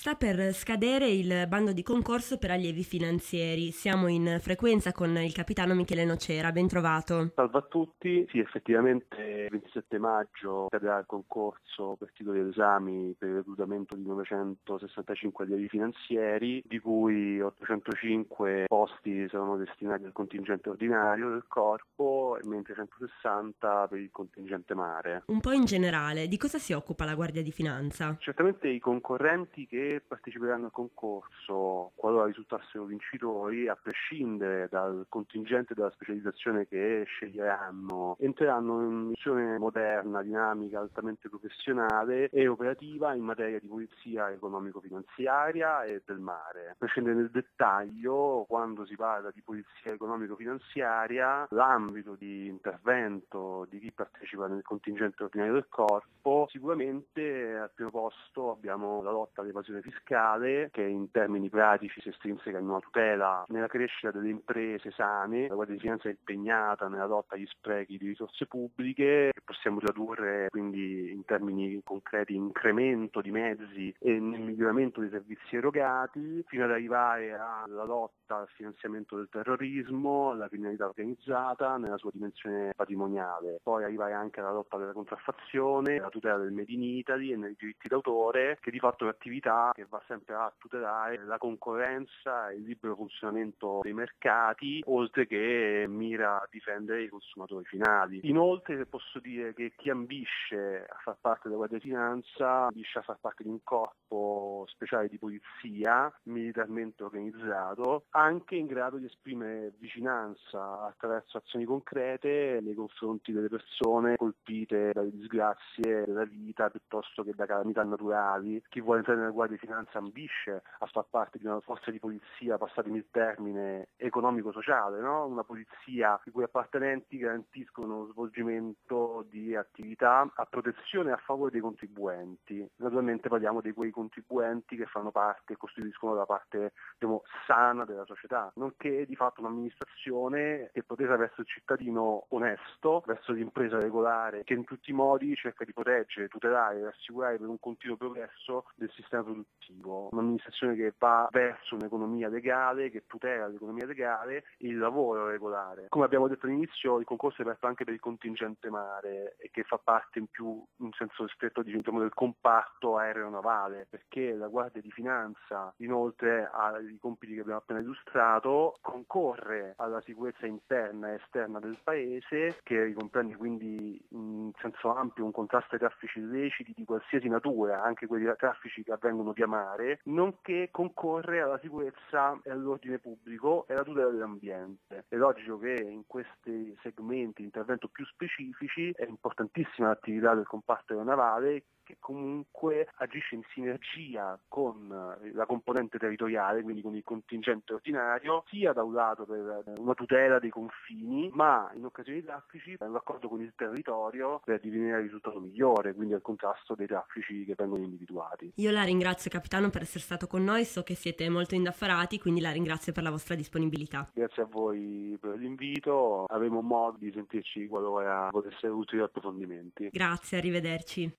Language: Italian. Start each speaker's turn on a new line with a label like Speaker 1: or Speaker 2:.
Speaker 1: Sta per scadere il bando di concorso per allievi finanzieri. Siamo in frequenza con il capitano Michele Nocera. Ben trovato.
Speaker 2: Salve a tutti, sì, effettivamente il 27 maggio scadrà il concorso per titoli ed esami per il reclutamento di 965 allievi finanzieri, di cui 805 posti saranno destinati al contingente ordinario del corpo, mentre 160 per il contingente mare.
Speaker 1: Un po' in generale, di cosa si occupa la Guardia di Finanza?
Speaker 2: Certamente i concorrenti che parteciperanno al concorso, qualora risultassero vincitori, a prescindere dal contingente e dalla specializzazione che sceglieranno, entreranno in una missione moderna, dinamica, altamente professionale e operativa in materia di polizia economico-finanziaria e del mare. Per scendere nel dettaglio, quando si parla di polizia economico-finanziaria, l'ambito di intervento di chi partecipa nel contingente ordinario del corpo, sicuramente al primo posto abbiamo la lotta all'evasione fiscale, che in termini pratici si estrinseca in una tutela nella crescita delle imprese sane. La Guardia di Finanza è impegnata nella lotta agli sprechi di risorse pubbliche, che possiamo tradurre quindi in termini concreti incremento di mezzi e nel miglioramento dei servizi erogati, fino ad arrivare alla lotta al finanziamento del terrorismo, alla criminalità organizzata nella sua dimensione patrimoniale. Poi arrivare anche alla lotta della contraffazione, alla tutela del Made in Italy e nei diritti d'autore, che di fatto è un'attività che va sempre a tutelare la concorrenza e il libero funzionamento dei mercati, oltre che mira a difendere i consumatori finali. Inoltre posso dire che chi ambisce a far parte della Guardia di Finanza ambisce a far parte di un corpo speciale di polizia militarmente organizzato, anche in grado di esprimere vicinanza attraverso azioni concrete nei confronti delle persone colpite dalle disgrazie della vita piuttosto che da calamità naturali. Chi vuole entrare nella Guardia di Finanza ambisce a far parte di una forza di polizia, passatemi il termine, economico-sociale, no? Una polizia i cui appartenenti garantiscono lo svolgimento di attività a protezione e a favore dei contribuenti. Naturalmente parliamo di quei contribuenti che fanno parte e costituiscono la parte, diciamo, sana della società, nonché di fatto un'amministrazione che protesa verso il cittadino onesto, verso l'impresa regolare, che in tutti i modi cerca di proteggere, tutelare e assicurare per un continuo progresso del sistema produttivo. Un'amministrazione che va verso un'economia legale, che tutela l'economia legale e il lavoro regolare. Come abbiamo detto all'inizio, il concorso è aperto anche per il contingente mare e che fa parte in senso stretto diciamo, del comparto aeronavale, perché la Guardia di Finanza, inoltre ai compiti che abbiamo appena illustrato, concorre alla sicurezza interna e esterna del paese, che ricomprende quindi in senso ampio un contrasto ai traffici illeciti di qualsiasi natura, anche quelli traffici che avvengono via mare, nonché concorre alla sicurezza e all'ordine pubblico e alla tutela dell'ambiente. È logico che in questi segmenti di intervento più specifici è importantissima l'attività del comparto aeronavale, che comunque agisce in sinergia con la componente territoriale, quindi con il contingente ordinario, sia da un lato per una tutela dei confini, ma in occasione di traffici in raccordo con il territorio per divenire il risultato migliore, quindi al contrasto dei traffici che vengono individuati.
Speaker 1: Io la ringrazio, capitano, per essere stato con noi. So che siete molto indaffarati, quindi la ringrazio per la vostra disponibilità.
Speaker 2: Grazie a voi per l'invito, avremo modo di sentirci qualora volessero utili approfondimenti.
Speaker 1: Grazie, arrivederci.